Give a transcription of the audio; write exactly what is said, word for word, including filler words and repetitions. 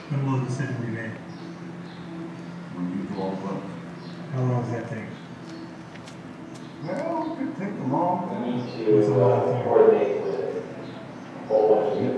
When will the decision be made? When you do all votes. How long does that take? Well, it could take a long We time. need to uh, coordinate with a whole bunch of